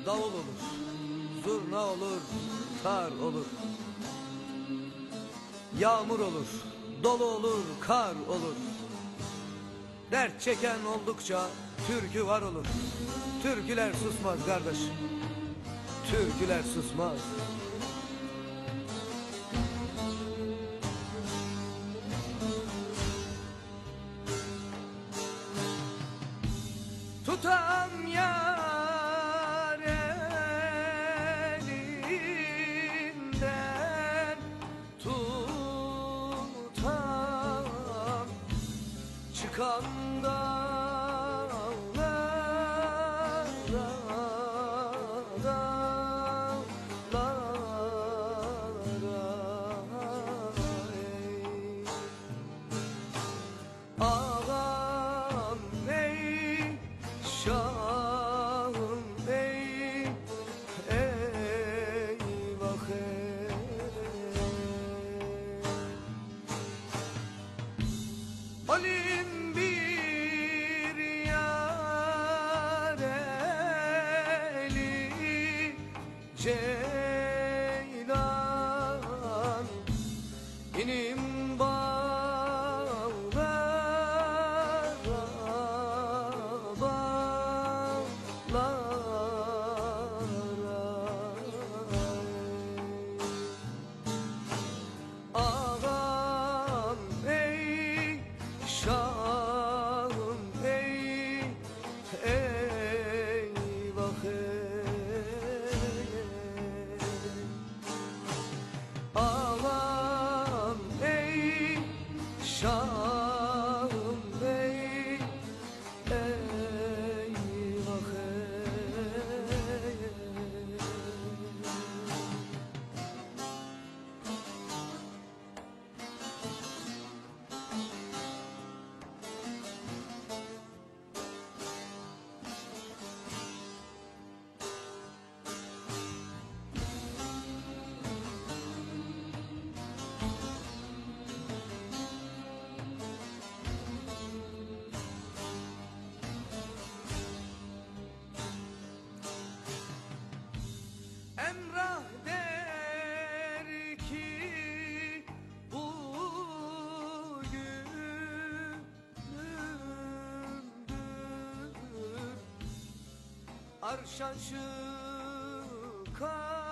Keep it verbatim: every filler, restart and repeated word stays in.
davul olur, zurna olur, tar olur. Yağmur olur, dolu olur, kar olur. Dert çeken oldukça türkü var olur. Türküler susmaz kardeş, türküler susmaz. Tutam yar elinden, tutam çıkan dağlara, dağlara, ey. Ağam ey, şahım ey, eyvah ey. Olim bir yar eli ceylan, inim bağlara, ağam ey, şahım ey, eyvah ey. Ağam ey, şahım ey, eyvah ey. Emrah der ki bugünümdür, arşa çıkar